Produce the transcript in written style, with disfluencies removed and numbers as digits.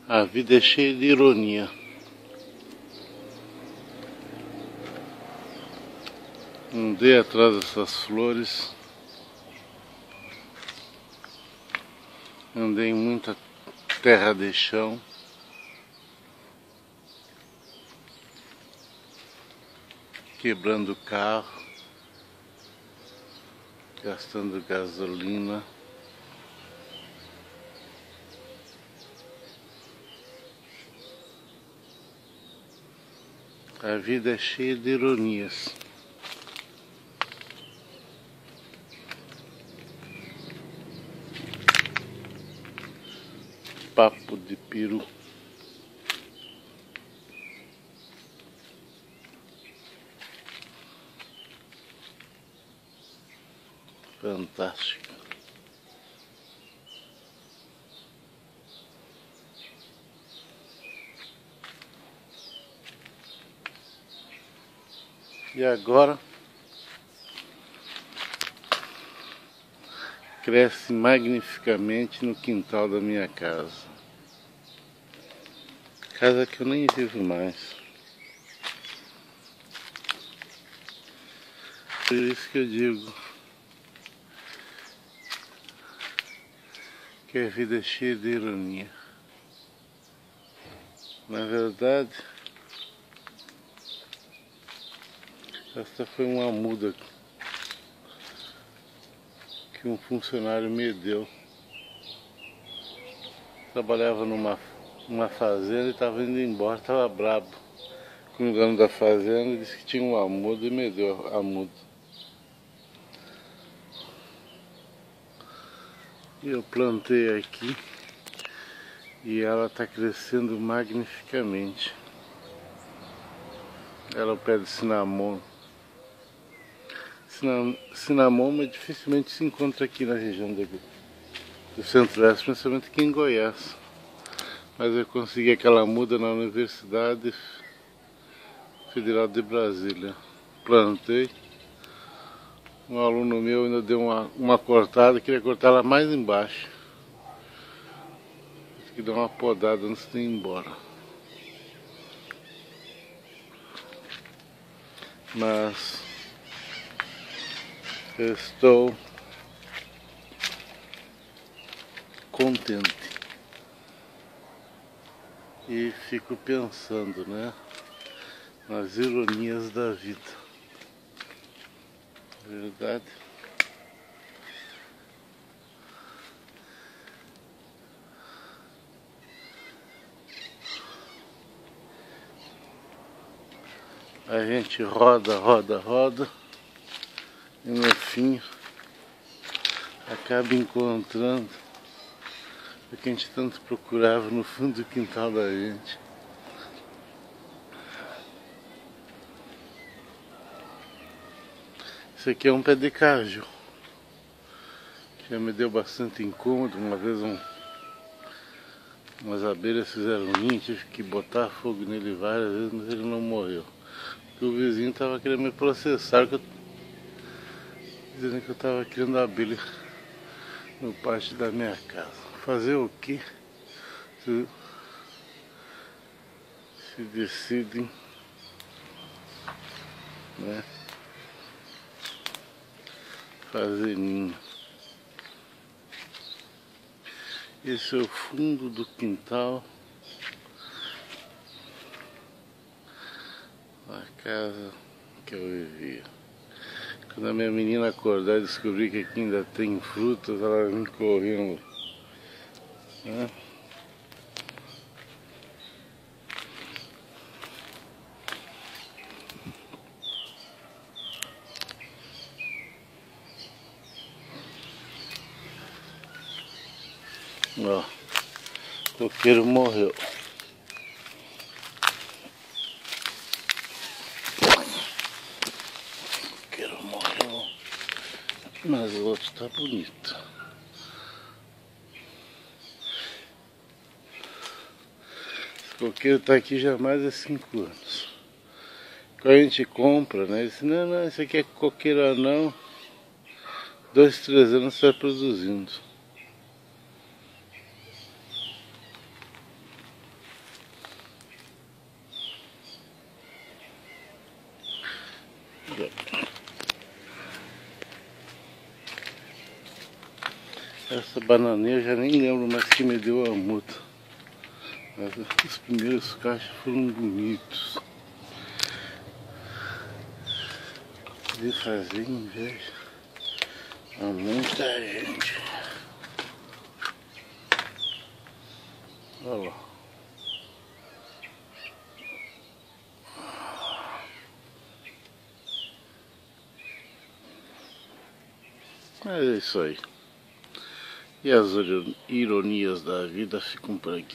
A vida é cheia de ironia. Andei atrás dessas flores. Andei em muita terra de chão. Quebrando o carro. Gastando gasolina. A vida é cheia de ironias. Papo de peru. Fantástico. E agora cresce magnificamente no quintal da minha casa. Casa que eu nem vivo mais. Por isso que eu digo que a vida é cheia de ironia. Na verdade, esta foi uma muda que um funcionário me deu. Trabalhava numa fazenda e estava indo embora, estava brabo com o dono da fazenda, disse que tinha uma muda e me deu a muda. E eu plantei aqui e ela está crescendo magnificamente. Ela é o pé de cinnamon. Cinnamon dificilmente se encontra aqui na região do Centro-Oeste, principalmente aqui em Goiás. Mas eu consegui aquela muda na Universidade Federal de Brasília. Plantei. Um aluno meu ainda deu uma cortada, queria cortar ela mais embaixo. Tive que dar uma podada antes de ir embora. Mas eu estou contente. E fico pensando, né, nas ironias da vida. Verdade? A gente roda, roda, roda e no fim acaba encontrando o que a gente tanto procurava no fundo do quintal da gente. Isso aqui é um pé de caju. Já me deu bastante incômodo. Uma vez umas abelhas fizeram ninho, tive que botar fogo nele várias vezes, mas ele não morreu. Porque o vizinho estava querendo me processar, dizendo que eu estava criando abelha no pátio da minha casa. Fazer o quê? Se decidem, né, fazer ninho. Esse é o fundo do quintal da casa que eu vivia. Quando a minha menina acordar e descobrir que aqui ainda tem frutas, ela vem correndo, né? Ó, o coqueiro morreu. O coqueiro morreu, mas o outro tá bonito. Esse coqueiro tá aqui já há mais de 5 anos. Quando a gente compra, né, ele diz, não, isso aqui é coqueiro anão. 2, 3 anos vai produzindo. Essa bananeira eu já nem lembro mais quem me deu a multa. Mas os primeiros caixas foram bonitos. De fazer inveja a muita gente. Olha lá. É isso aí. E as ironias da vida ficam por aqui.